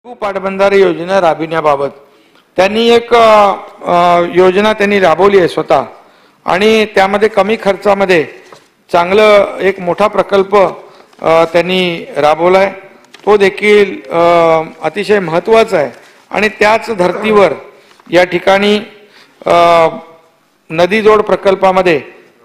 पाटबंधारे योजना राबविण्याबाबत त्यांनी एक योजना त्यांनी राबवली आहे स्वतः आणि त्यामध्ये कमी खर्चामध्ये चांगलं एक मोठा प्रकल्प त्यांनी राबवलाय। तो देखील अतिशय महत्त्वाचा आहे आणि त्याच धर्तीवर या ठिकाणी नदी जोड प्रकल्पामध्ये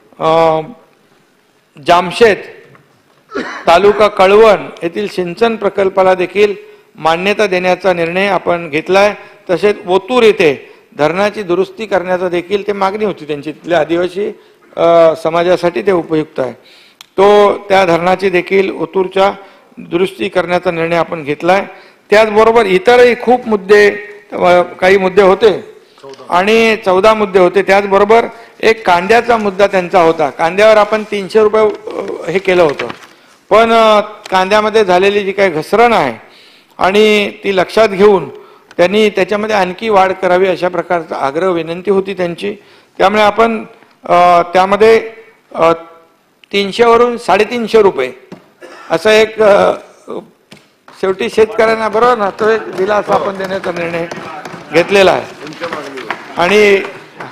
जामशेद तालुका कळवण येथील सिंचन प्रकल्पाला देखील मान्यता देण्याचा निर्णय आपण घेतलाय। तसेच ओतूर येथे धरणाची दुरुस्ती करण्याचा देखील ते मागणी होती त्यांची, तिथल्या आदिवासी समाजासाठी ते उपयुक्त आहे। तो त्या धरणाची देखील ओतूरच्या दुरुस्ती करण्याचा निर्णय आपण घेतलाय। त्याचबरोबर इतरही खूप मुद्दे, काही मुद्दे होते आणि 14 मुद्दे होते। त्याचबरोबर एक कांद्याचा मुद्दा त्यांचा होता। कांद्यावर आपण 300 रुपये हे केलं होतं, पण कांद्यामध्ये झालेली जी काही घसरण आहे आणि ती लक्षात घेऊन त्यांनी त्याच्यामध्ये आणखी वाढ करावी अशा प्रकारचा आग्रह विनंती होती त्यांची। त्यामुळे आपण त्यामध्ये 300 वरून 350 रुपये असं एक शेवटी शेतकऱ्यांना बरोबर ना तो एक दिलासा आपण देण्याचा निर्णय घेतलेला आहे। आणि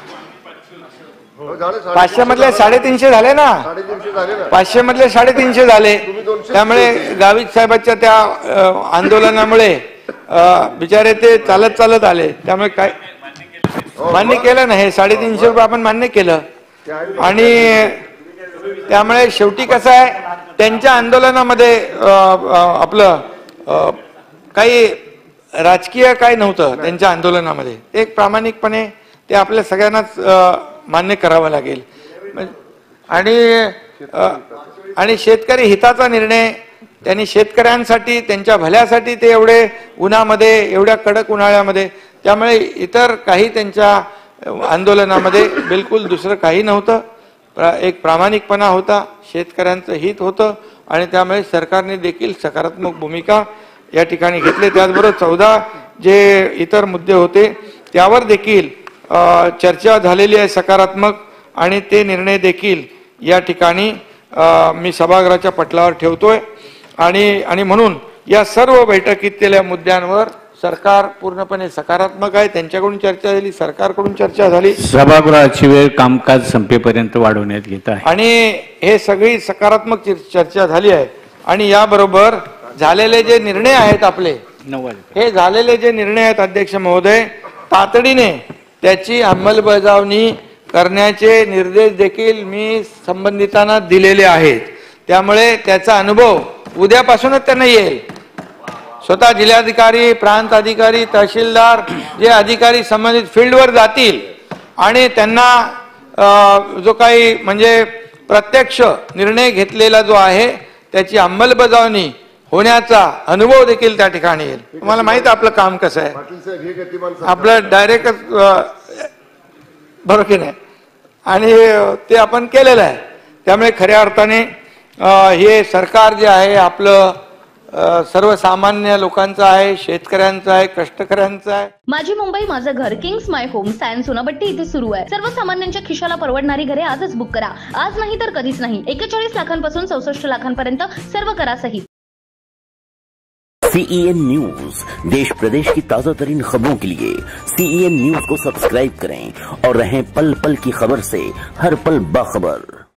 500 मधले 350 झाले ना, 500 मधले 350 झाले। त्यामुळे गावित साहेबांच्या त्या आंदोलनामुळे बिचारे ते चालत आले, त्यामुळे काय मान्य केलं ना, हे 350 रुपये आपण मान्य केलं। आणि त्यामुळे शेवटी कसं आहे, त्यांच्या आंदोलनामध्ये आपलं काही राजकीय काय नव्हतं त्यांच्या आंदोलनामध्ये, एक प्रामाणिकपणे ते आपल्या सगळ्यांनाच मान्य करावं लागेल। आणि शेतकरी हिताचा निर्णय त्यांनी शेतकऱ्यांसाठी त्यांच्या भल्यासाठी ते एवढे उन्हामध्ये, एवढ्या कडक उन्हाळ्यामध्ये, त्यामुळे इतर काही त्यांच्या आंदोलनामध्ये बिलकुल दुसरं काही नव्हतं, एक प्रामाणिकपणा होता, शेतकऱ्यांचं हित होतं आणि त्यामुळे सरकारने देखील सकारात्मक भूमिका या ठिकाणी घेतली। त्याचबरोबर 14 जे इतर मुद्दे होते त्यावर देखील चर्चा झालेली आहे सकारात्मक, आणि ते निर्णय देखील या ठिकाणी मी सभागृहाच्या पटलावर ठेवतोय। आणि म्हणून या सर्व बैठकीतल्या मुद्द्यांवर सरकार पूर्णपणे सकारात्मक आहे। त्यांच्याकडून चर्चा झाली, सरकारकडून चर्चा झाली, सभागृहाची वेळ कामकाज संपेपर्यंत वाढवण्यात येत आहे आणि हे सगळी सकारात्मक चर्चा झाली आहे। आणि याबरोबर झालेले जे निर्णय आहेत आपले, हे झालेले जे निर्णय आहेत अध्यक्ष महोदय, तातडीने त्याची अंमलबजावणी करण्याचे निर्देश देखील मी संबंधितांना दिलेले आहेत। त्यामुळे त्याचा अनुभव उद्यापासूनच त्यांना येईल। स्वतः जिल्हाधिकारी, प्रांत अधिकारी, तहसीलदार जे अधिकारी संबंधित फील्डवर जातील आणि त्यांना जो काही म्हणजे प्रत्यक्ष निर्णय घेतलेला जो आहे त्याची अंमलबजावणी होण्याचा अनुभव देखील त्या ठिकाणी येईल। तुम्हाला माहित आहे आपलं काम कसं आहे, आपलं डायरेक्ट बरोबर की नाही, आणि ते आपण केलेलं आहे। त्यामुळे खऱ्या अर्थाने हे सरकार जे आहे आपलं सर्वसामान्य लोकांचं आहे, शेतकऱ्यांचं आहे, कष्टकऱ्यांचं आहे। माझी मुंबई माझं घर, किंग्स माय होम सायन्स सोनापट्टी इथे सुरू आहे। सर्वसामान्यांच्या खिशाला परवडणारी घरे आजच बुक करा, आज नाही तर कधीच नाही। 41 लाखांपासून 64 लाखांपर्यंत सर्व करा सहित। CEN न्यूज, देश प्रदेश की ताजा तरीन खबरों के लिए CEN न्यूज को सब्सक्राइब करें और रहें पल पल की खबर से हर पल बाखबर।